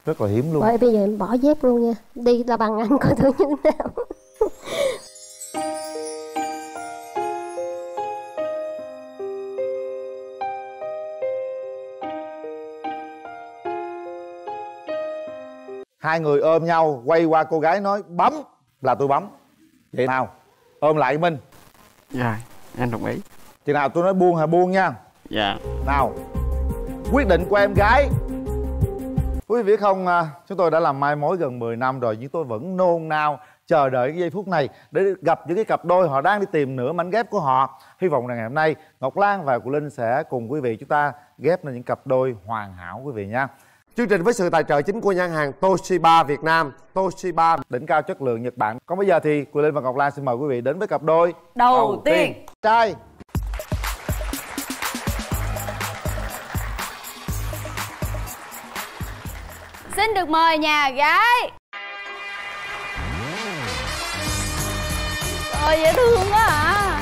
Rất là hiếm luôn. Bởi bây giờ em bỏ dép luôn nha. Đi là bằng anh coi thử như thế nào. Hai người ôm nhau, quay qua cô gái nói bấm là tôi bấm. Vậy nào, ôm lại Minh. Dạ, em đồng ý. Chừng nào tôi nói buông là buông nha. Dạ. Nào, quyết định của em gái. Quý vị biết không, chúng tôi đã làm mai mối gần 10 năm rồi, nhưng tôi vẫn nôn nao chờ đợi cái giây phút này để gặp những cái cặp đôi họ đang đi tìm nửa mảnh ghép của họ. Hy vọng rằng ngày hôm nay Ngọc Lan và Quyền Linh sẽ cùng quý vị chúng ta ghép nên những cặp đôi hoàn hảo quý vị nha. Chương trình với sự tài trợ chính của nhãn hàng Toshiba Việt Nam, Toshiba đỉnh cao chất lượng Nhật Bản. Còn bây giờ thì Quyền Linh và Ngọc Lan xin mời quý vị đến với cặp đôi đầu tiên. Trai. Xin được mời nhà gái. Trời, dễ thương quá à.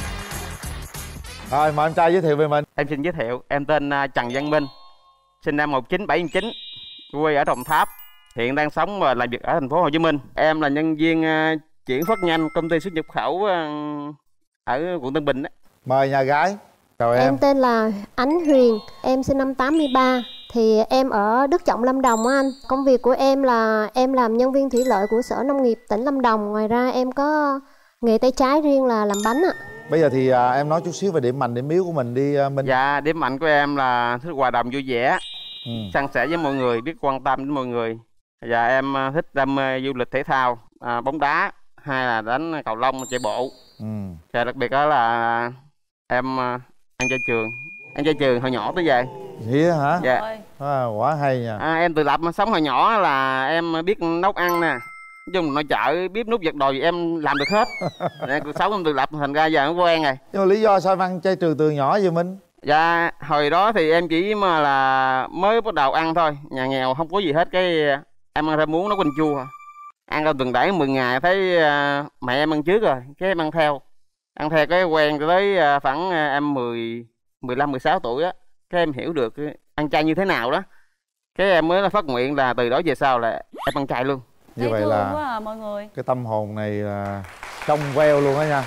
Rồi mời em trai giới thiệu về mình. Em xin giới thiệu, em tên Trần Văn Minh, sinh năm 1979, quê ở Đồng Tháp, hiện đang sống và làm việc ở thành phố Hồ Chí Minh. Em là nhân viên chuyển phát nhanh công ty xuất nhập khẩu ở quận Tân Bình đó. Mời nhà gái. Chào em. Em tên là Ánh Huyền, em sinh năm 83. Thì em ở Đức Trọng, Lâm Đồng á anh. Công việc của em là em làm nhân viên thủy lợi của Sở Nông nghiệp tỉnh Lâm Đồng. Ngoài ra em có nghề tay trái riêng là làm bánh ạ. Bây giờ thì em nói chút xíu về điểm mạnh, điểm yếu của mình đi Minh. Dạ, điểm mạnh của em là thích hòa đồng vui vẻ, san sẻ với mọi người, biết quan tâm đến mọi người. Và em thích đam mê du lịch thể thao, bóng đá, hay là đánh cầu lông, chạy bộ. Và đặc biệt đó là em ăn chay trường. Ăn chay trường hồi nhỏ tới giờ. Vậy hả? Dạ. Quá hay nha. Em tự lập mà sống hồi nhỏ là em biết nấu ăn nè. Nói chung nội chợ, bếp nút giặt đồ gì em làm được hết. Cuộc sống em tự lập thành ra giờ nó quen rồi. Nhưng mà lý do sao ăn chay trường từ nhỏ vậy Minh? Dạ, hồi đó thì em chỉ mà là mới bắt đầu ăn thôi. Nhà nghèo không có gì hết, cái em ăn theo muốn nấu canh chua. Ăn đâu từng đẩy 10 ngày thấy mẹ em ăn trước rồi, cái em ăn theo. Ăn theo cái quen tới khoảng em 15, 16 tuổi á. Cái em hiểu được ăn chay như thế nào đó. Cái em mới phát nguyện là từ đó về sau là em ăn chay luôn. Như vậy là quá à, mọi người. cái tâm hồn này là trong veo luôn đó nha.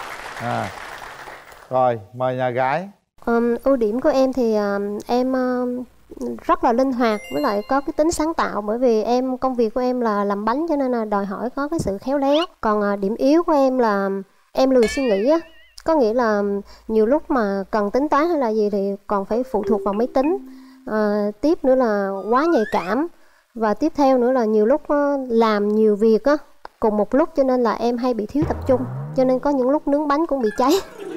Rồi mời nhà gái. Ưu điểm của em thì em rất là linh hoạt, với lại có cái tính sáng tạo. Bởi vì em công việc của em là làm bánh cho nên là đòi hỏi có cái sự khéo léo. Còn điểm yếu của em là em lười suy nghĩ á. Có nghĩa là nhiều lúc mà cần tính toán hay là gì thì còn phải phụ thuộc vào máy tính. Tiếp nữa là quá nhạy cảm. Và tiếp theo nữa là nhiều lúc làm nhiều việc á cùng một lúc, cho nên là em hay bị thiếu tập trung. Cho nên có những lúc nướng bánh cũng bị cháy.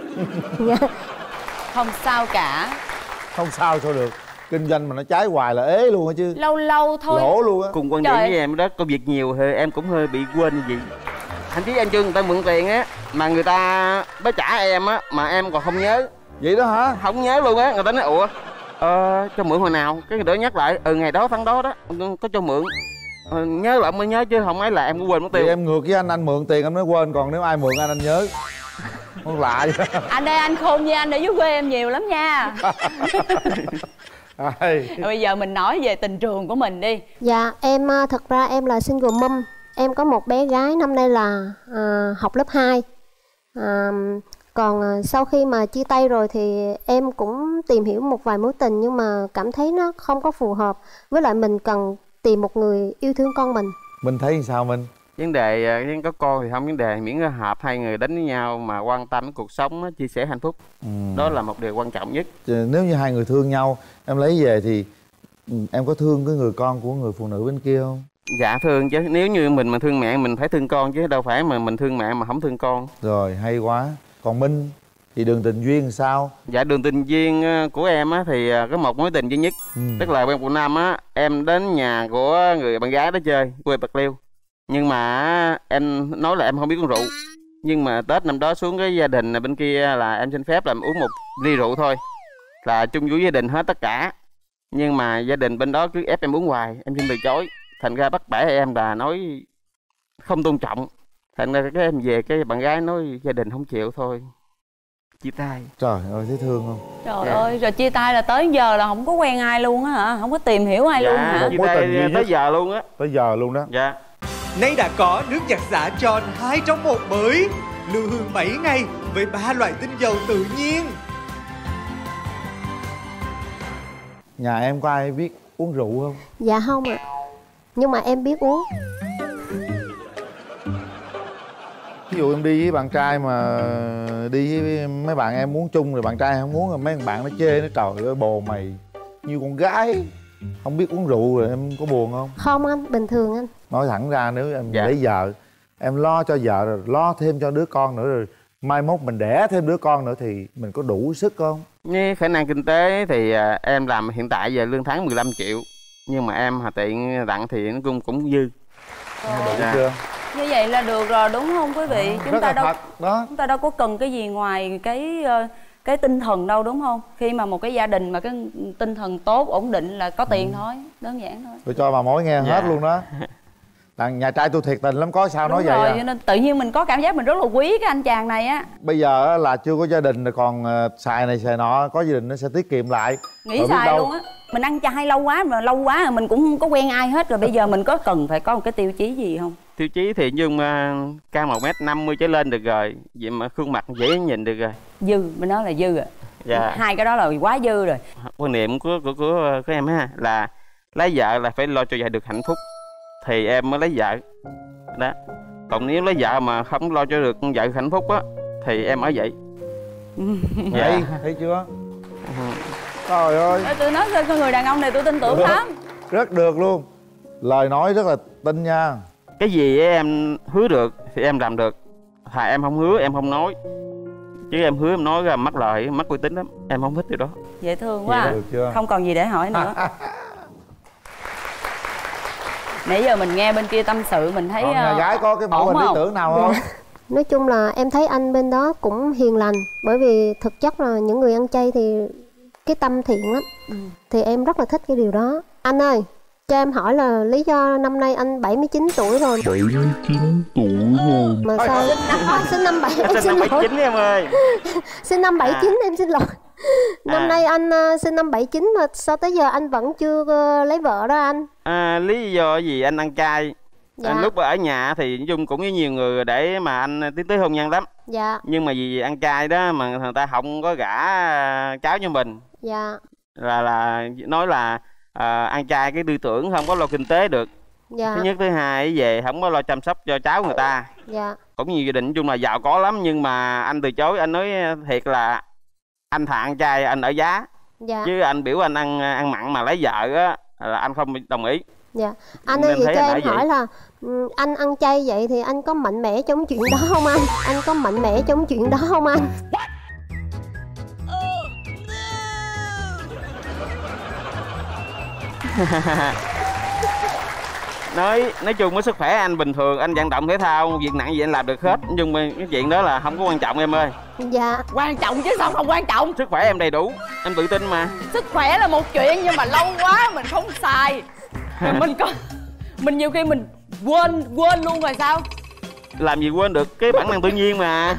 Không sao cả. Không sao được. Kinh doanh mà nó cháy hoài là ế luôn á chứ. Lâu lâu thôi. Lỗ luôn á. Cùng quan điểm với em đó, công việc nhiều thì em cũng hơi bị quên như vậy. Anh chứ anh chưa người ta mượn tiền á, mà người ta mới trả em á, mà em còn không nhớ. Vậy đó hả? Không nhớ luôn á, người ta nói ủa cho mượn hồi nào, cái người đó nhắc lại ngày đó tháng đó đó có cho mượn. Nhớ lại mới nhớ chứ không ấy là em cũng quên mất tiêu. Thì em ngược với anh mượn tiền em nói quên, còn nếu ai mượn anh nhớ. Không lạ vậy. Anh đây anh khôn như anh ở dưới quê em nhiều lắm nha. Bây giờ mình nói về tình trường của mình đi. Dạ em thật ra em là single mom. Em có một bé gái năm nay là học lớp 2. Còn sau khi mà chia tay rồi thì em cũng tìm hiểu một vài mối tình, nhưng mà cảm thấy nó không có phù hợp. Với lại mình cần tìm một người yêu thương con mình. Mình thấy sao Minh? Vấn đề có con thì không vấn đề, miễn là hợp hai người đến với nhau mà quan tâm cuộc sống, chia sẻ hạnh phúc. Đó là một điều quan trọng nhất. Nếu như hai người thương nhau, em lấy về thì em có thương cái người con của người phụ nữ bên kia không? Dạ thương chứ, nếu như mình mà thương mẹ mình phải thương con chứ đâu phải mà mình thương mẹ mà không thương con. Rồi hay quá. Còn Minh thì đường tình duyên sao? Dạ đường tình duyên của em á thì có một mối tình duy nhất. Tức là bên Quận Nam á, em đến nhà của người bạn gái đó chơi, quê Bạc Liêu. Nhưng mà em nói là em không biết uống rượu. Nhưng mà Tết năm đó xuống cái gia đình bên kia là em xin phép là em uống một ly rượu thôi, là chung vui gia đình hết tất cả. Nhưng mà gia đình bên đó cứ ép em uống hoài, em xin từ chối. Thành ra bắt bẻ em là nói không tôn trọng. Thành ra cái em về cái bạn gái nói gia đình không chịu thôi, chia tay. Trời ơi thấy thương không? Trời ơi, rồi chia tay là tới giờ là không có quen ai luôn á hả? Không có tìm hiểu ai luôn hả? Chia Mối tình duy tay nhất. tới giờ luôn á. Tới giờ luôn đó. Dạ. Nay đã có nước giặt xả tròn 2 trong 1 mới, lưu hương 7 ngày với 3 loại tinh dầu tự nhiên. Nhà em có ai biết uống rượu không? Dạ không ạ. Nhưng mà em biết uống. Ví dụ em đi với bạn trai mà đi với mấy bạn em muốn chung rồi bạn trai không muốn, rồi mấy bạn nó chê nó trời ơi bồ mày như con gái không biết uống rượu, rồi em có buồn không? Không anh, bình thường anh. Nói thẳng ra nếu em Dạ. lấy vợ, em lo cho vợ rồi lo thêm cho đứa con nữa, rồi mai mốt mình đẻ thêm đứa con nữa thì mình có đủ sức không? Với khả năng kinh tế thì em làm hiện tại giờ lương tháng 15 triệu. Nhưng mà em hà tiện tặng thì nó cũng dư. Đủ Dạ. chưa? Như vậy là được rồi đúng không quý vị? Rất là thật đó. Chúng ta đâu có cần cái gì ngoài cái tinh thần đâu đúng không? Khi mà một cái gia đình mà cái tinh thần tốt, ổn định là có tiền thôi, đơn giản thôi. Tôi cho bà mối nghe Dạ. hết luôn đó. Đàn nhà trai tôi thiệt tình lắm, có sao nói Đúng vậy rồi, à. cho nên tự nhiên mình có cảm giác mình rất là quý cái anh chàng này á. Bây giờ á, là chưa có gia đình rồi còn xài này xài nọ, có gia đình nó sẽ tiết kiệm lại. Nghĩ Rồi biết xài đâu- luôn á. Mình ăn chay lâu quá mà lâu quá rồi mình cũng không có quen ai hết rồi, bây giờ mình có cần phải có một cái tiêu chí gì không? Tiêu chí thì nhưng cao 1m50 trở lên được rồi. Vậy mà khuôn mặt dễ nhìn được rồi. Dư, mình nói là dư rồi. Dạ. Hai cái đó là quá dư rồi. Quan niệm của em ha là lấy vợ là phải lo cho vợ được hạnh phúc thì em mới lấy vợ đó. Còn nếu lấy vợ mà không lo cho được vợ hạnh phúc á thì em ở vậy. Vậy thấy chưa? Trời ơi Tôi nói cho người đàn ông này tôi tin tưởng lắm. rất được luôn, lời nói rất là tin nha. Cái gì em hứa được thì em làm được, thà em không hứa em không nói, chứ em hứa em nói ra mất lời mất uy tín lắm, em không thích điều đó. Dễ thương quá Dạ, à. được chưa? Không còn gì để hỏi nữa. Nãy giờ mình nghe bên kia tâm sự mình thấy Còn nhà gái có cái mẫu ổn hình lý không? tưởng nào không? Nói chung là em thấy anh bên đó cũng hiền lành. Bởi vì thực chất là những người ăn chay thì cái tâm thiện lắm. Thì em rất là thích cái điều đó. Anh ơi, cho em hỏi là lý do năm nay anh 79 tuổi rồi. 79 tuổi rồi. Mà sao sinh năm 7 em Sinh xin năm lỗi. 79 em ơi. Sinh năm 79 em xin lỗi. Năm À. nay anh sinh năm 79 mà sao tới giờ anh vẫn chưa lấy vợ đó anh? Lý do gì anh ăn chay? Dạ. Lúc ở nhà thì nói chung cũng với nhiều người để mà anh tiến tới hôn nhân lắm. Dạ, Nhưng mà vì ăn chay đó mà người ta không có gả cháu cho mình, dạ, là nói là ăn chay cái tư tưởng không có lo kinh tế được. dạ, Thứ nhất, thứ hai về không có lo chăm sóc cho cháu người ta. dạ, Cũng nhiều gia đình nói chung là giàu có lắm nhưng mà anh từ chối, anh nói thiệt là anh thà ăn chay anh ở giá, dạ, chứ anh biểu anh ăn mặn mà lấy vợ á là anh không đồng ý. dạ. Anh Nên ơi, vậy thấy cho anh em ở vậy. hỏi là anh ăn chay vậy thì anh có mạnh mẽ trong chuyện đó không anh? Anh có mạnh mẽ trong chuyện đó không anh? Nói chung với sức khỏe anh bình thường, anh vận động thể thao việc nặng gì anh làm được hết, nhưng mà cái chuyện đó là không có quan trọng em ơi. Dạ, Quan trọng chứ sao không quan trọng. Sức khỏe em đầy đủ, em tự tin mà. Sức khỏe là một chuyện nhưng mà lâu quá mình không xài. Rồi mình nhiều khi mình quên luôn rồi sao? Làm gì quên được cái bản năng tự nhiên mà.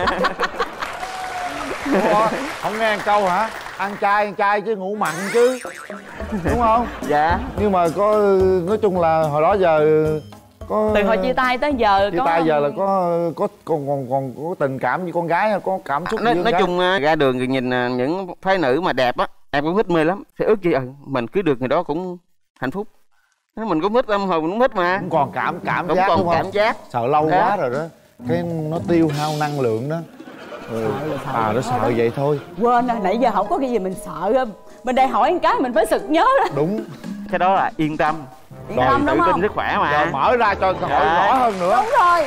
Ủa, không nghe một câu hả? Ăn chay chứ ngủ mặn chứ, đúng không? Dạ. Nhưng mà có nói chung là hồi đó giờ có Từ hồi chia tay tới giờ chia tay giờ là có còn có tình cảm với con gái, có cảm xúc với con Nói gái. chung ra đường thì nhìn những phái nữ mà đẹp á em cũng thích mê lắm, thì ước gì mình cưới được người đó cũng hạnh phúc. Mình cũng thích, âm hồn mình cũng thích mà. Cũng còn cảm Cũng giác còn đúng không? cảm giác. Sợ lâu Đó. quá rồi đó, cái nó tiêu hao năng lượng đó. Nó sợ vậy thôi. quên rồi, nãy giờ không có cái gì mình sợ á. Mình đây hỏi một cái mình phải sực nhớ đó. Đúng. Cái đó là yên tâm. Yên tâm Tự đúng tin không? sức khỏe mà. Rồi mở ra cho hỏi Dạ. rõ hơn nữa. Đúng rồi.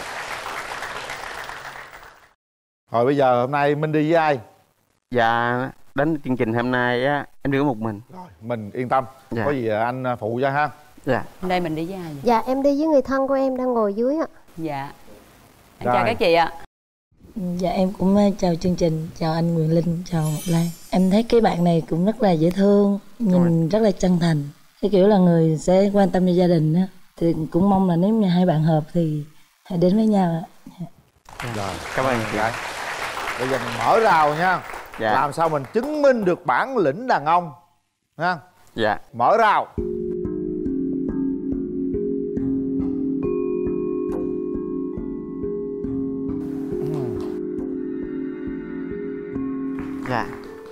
Rồi bây giờ hôm nay Minh đi với ai? Dạ, đến chương trình hôm nay á em đi có một mình. Rồi mình yên tâm. Dạ. Có gì anh phụ cho ha. Dạ. Đây mình đi với ai vậy? dạ em đi với người thân của em đang ngồi dưới ạ. Dạ. Em Rồi. chào các chị ạ. Dạ em cũng chào chương trình, chào anh Quyền Linh, chào Ngọc Lan. Em thấy cái bạn này cũng rất là dễ thương, nhìn rất là chân thành. Cái kiểu là người sẽ quan tâm cho gia đình á. Thì cũng mong là nếu như hai bạn hợp thì hãy đến với nhau ạ. Rồi Cảm ơn chị. gái. Bây giờ mình mở rào nha. Dạ. Làm sao mình chứng minh được bản lĩnh đàn ông nha. Dạ. Mở rào. Dạ.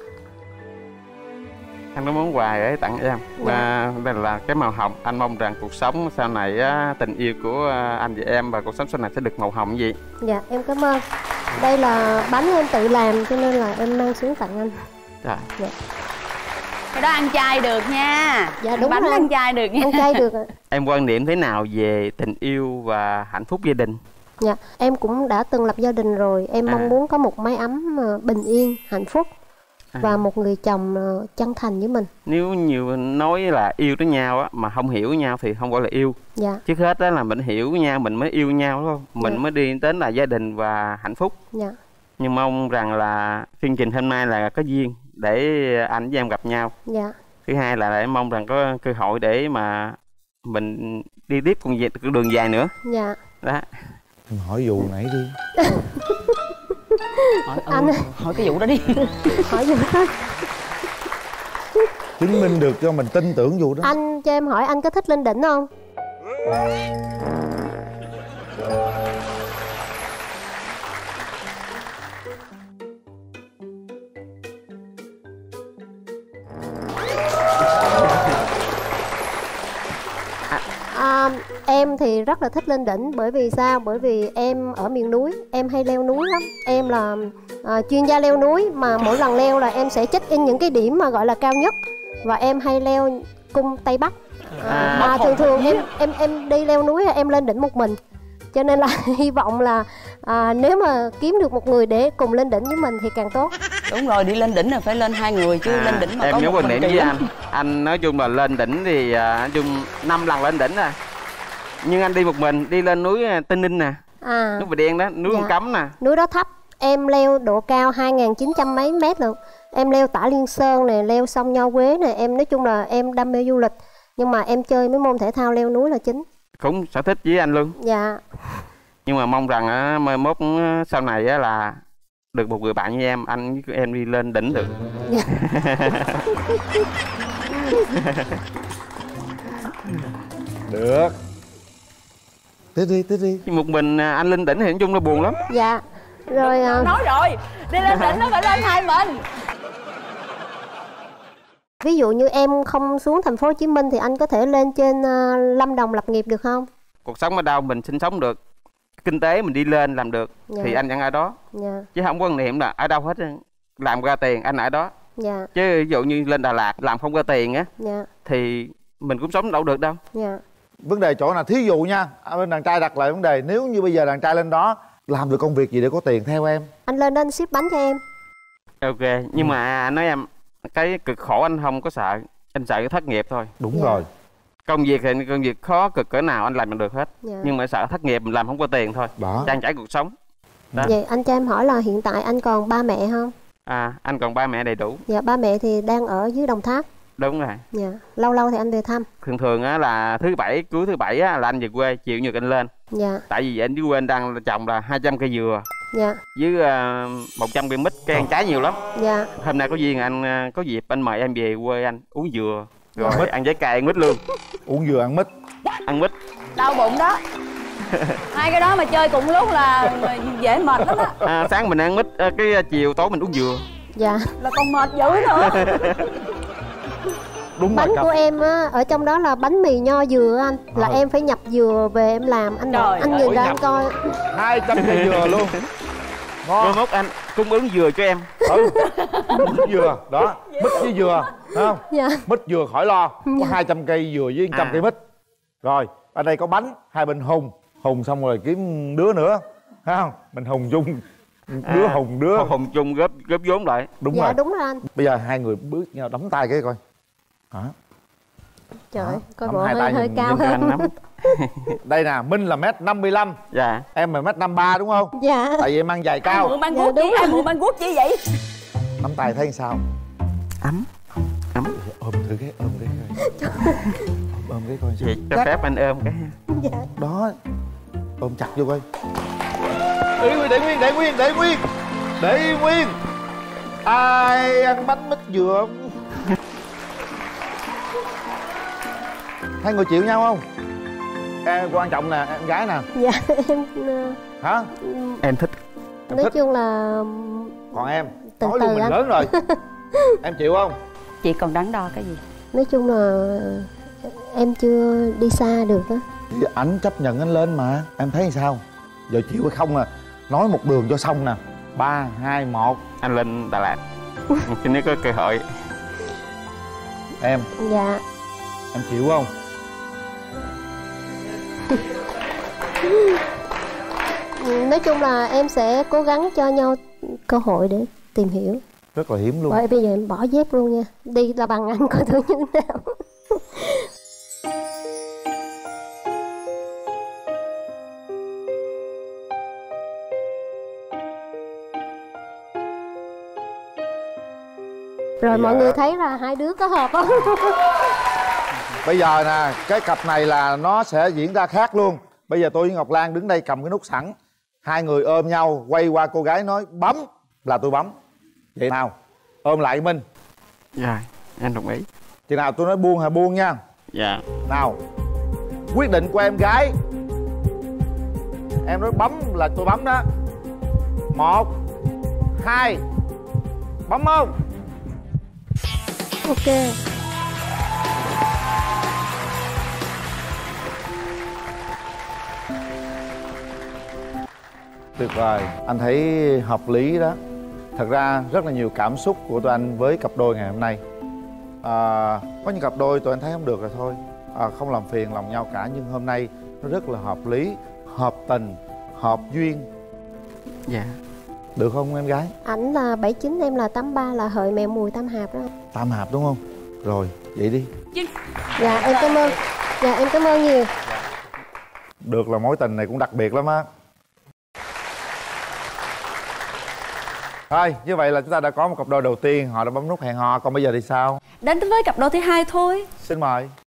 Anh có món quà để tặng em. Đây là cái màu hồng. Anh mong rằng cuộc sống sau này á, tình yêu của anh và em và cuộc sống sau này sẽ được màu hồng gì. Dạ em cảm ơn. Đây là bánh em tự làm cho nên là em mang xuống tặng anh. Dạ. Dạ. Cái đó ăn chay được nha. Dạ đúng bánh rồi. ăn chay được nha. Ăn chay được ạ. Em quan niệm thế nào về tình yêu và hạnh phúc gia đình? Dạ em cũng đã từng lập gia đình rồi. Em mong muốn có một mái ấm bình yên, hạnh phúc và một người chồng chân thành với mình. Nếu nhiều nói là yêu tới nhau á mà không hiểu nhau thì không gọi là yêu. Dạ. Trước hết đó là mình hiểu nhau mình mới yêu nhau, đúng không? Mình Dạ. mới đi đến là gia đình và hạnh phúc. Dạ. Nhưng mong rằng là chương trình hôm nay là có duyên để anh với em gặp nhau. Dạ. Thứ hai là em mong rằng có cơ hội để mà mình đi tiếp cùng đường dài nữa. Dạ. Đó. Em hỏi vụ nãy đi. Hỏi cái vụ đó đi. Hỏi gì đó. Chứng minh được cho mình tin tưởng vụ đó. Anh cho em hỏi anh có thích lên đỉnh không? Em thì rất là thích lên đỉnh. Bởi vì sao? Bởi vì em ở miền núi, em hay leo núi lắm. Em là chuyên gia leo núi. Mà mỗi lần leo là em sẽ check in những cái điểm mà gọi là cao nhất. Và em hay leo cung Tây Bắc. Mà thường em đi leo núi em lên đỉnh một mình. Cho nên là hy vọng là nếu mà kiếm được một người để cùng lên đỉnh với mình thì càng tốt. Đúng rồi, đi lên đỉnh là phải lên 2 người chứ lên đỉnh mà em có nhớ một quan mình niệm thì với anh nói chung là lên đỉnh thì nói chung 5 lần lên đỉnh à. Nhưng anh đi một mình, đi lên núi Tây Ninh nè, núi Bà Đen đó, núi Con Cấm nè. Núi đó thấp, em leo độ cao 2.900 mấy mét luôn. Em leo Tả Liên Sơn này, leo sông Nho Quế này. Em nói chung là em đam mê du lịch. Nhưng mà em chơi mấy môn thể thao leo núi là chính. Cũng sở thích với anh luôn. Dạ. Nhưng mà mong rằng mai mốt sau này là được một người bạn như em, anh với em đi lên đỉnh được. Dạ. Được. Tiếp đi. Một mình anh lên đỉnh thì nói chung là buồn lắm. Dạ. Rồi nói rồi, đi lên đỉnh nó phải lên 2 mình. Ví dụ như em không xuống thành phố Hồ Chí Minh thì anh có thể lên trên Lâm Đồng lập nghiệp được không? Cuộc sống ở đâu mình sinh sống được, kinh tế mình đi lên làm được thì anh vẫn ở đó. Chứ không có quan niệm là ở đâu hết, làm ra tiền anh ở đó. Chứ ví dụ như lên Đà Lạt làm không ra tiền á thì mình cũng sống đâu được đâu. Vấn đề chỗ nào, thí dụ nha, bên đàn trai đặt lại vấn đề, nếu như bây giờ đàn trai lên đó làm được công việc gì để có tiền theo em? Anh lên đó anh ship bánh cho em. Ok, nhưng mà nói em cái cực khổ anh không có sợ, anh sợ cái thất nghiệp thôi. Đúng rồi. Công việc thì công việc khó cực cỡ nào anh làm được hết. Nhưng mà sợ thất nghiệp mình làm không có tiền thôi. Đó. Trang trải cuộc sống. Đó. Vậy anh cho em hỏi là hiện tại anh còn ba mẹ không? Anh còn ba mẹ đầy đủ. Dạ, ba mẹ thì đang ở dưới Đồng Tháp. Đúng rồi. Dạ, lâu lâu thì anh về thăm. Thường á là thứ bảy, cuối thứ bảy á là anh về quê, chiều nhật anh lên. Dạ. Tại vì anh dưới quê anh đang trồng là 200 cây dừa. Dạ. Với 100 cây mít, cây ăn trái nhiều lắm. Dạ. Hôm nay có duyên anh có dịp anh mời em về quê anh uống dừa. Rồi ăn trái cây, ăn mít luôn. Uống dừa ăn mít. Ăn mít. Đau bụng đó. Hai cái đó mà chơi cùng lúc là dễ mệt lắm á. Sáng mình ăn mít, cái chiều tối mình uống dừa. Dạ. Là còn mệt dữ nữa. Đúng bánh rồi, của em á, ở trong đó là bánh mì nho dừa anh. Là em phải nhập dừa về em làm. Anh anh nhìn ra anh coi 200 cây dừa luôn. Ngon. Mốt anh cung ứng dừa cho em. Mít dừa, đó, mít với dừa, thấy không? Dạ. Mít dừa khỏi lo, có 200 cây dừa với 100 cây mít. Rồi, ở đây có bánh, hai bên hùng xong rồi kiếm đứa nữa, thấy không? Mình hùng chung, đứa hùng đứa. Hùng chung góp vốn lại. Đúng dạ, rồi. đúng rồi anh. Bây giờ hai người bước nhau đấm tay cái coi. Hả? Trời ơi, coi Nắm bộ hai tay hơi nhìn cao hơn. Đây nè, Minh là 1m55. Dạ. Em là 1m53 đúng không? Dạ. Tại vì em ăn giày cao. Ai mượn băng guốc chi? Ai mượn băng guốc chi vậy? Nắm tay thấy sao? Ấm. Ôm thử cái, ôm cái coi. Ôm cái coi sao. Vậy cho phép anh ôm cái. Dạ. Đó. Ôm chặt vô coi. Để nguyên. Để y nguyên. Ai ăn bánh mít dừa. Hai người chịu nhau không? Em quan trọng nè, em gái nè. Dạ em Hả? Em thích. Em nói thích. chung là Còn em từ nói từ luôn mình anh. lớn rồi. Em chịu không? Chị còn đắn đo cái gì? nói chung là em chưa đi xa được á. Thì ảnh chấp nhận anh lên mà. Em thấy sao? Giờ chịu hay không à? Nói một đường cho xong nè. 3, 2, 1. Anh lên Đà Lạt. Khi nếu có cơ hội. Em Dạ. em chịu không? Nói chung là em sẽ cố gắng cho nhau cơ hội để tìm hiểu. Rất là hiếm luôn. Bởi bây giờ em bỏ dép luôn nha. Đi là bằng anh coi thử như thế nào. Rồi mọi người thấy là hai đứa có hợp không? Bây giờ nè, cái cặp này là nó sẽ diễn ra khác luôn. Bây giờ tôi với Ngọc Lan đứng đây cầm cái nút sẵn. Hai người ôm nhau, quay qua cô gái nói bấm là tôi bấm. Vậy nào? Ôm lại Minh. Dạ, em đồng ý. Chừng nào tôi nói buông là buông nha. Dạ. Nào, quyết định của em gái. Em nói bấm là tôi bấm đó. 1, 2. Bấm không? Ok. Tuyệt vời, anh thấy hợp lý đó. Thật ra rất là nhiều cảm xúc của tụi anh với cặp đôi ngày hôm nay. Có những cặp đôi tụi anh thấy không được rồi thôi, không làm phiền lòng nhau cả. Nhưng hôm nay nó rất là hợp lý, hợp tình, hợp duyên. Dạ. Được không em gái? Ảnh là 79, em là 83, là hợi mèo mùi tam hạp đó. Tam hạp đúng không? Rồi, vậy đi. Dạ em cảm ơn. Dạ em cảm ơn nhiều. Được là mối tình này cũng đặc biệt lắm á. Thôi, như vậy là chúng ta đã có một cặp đôi đầu tiên, họ đã bấm nút hẹn hò. Còn bây giờ thì sao? Đến với cặp đôi thứ hai thôi. Xin mời.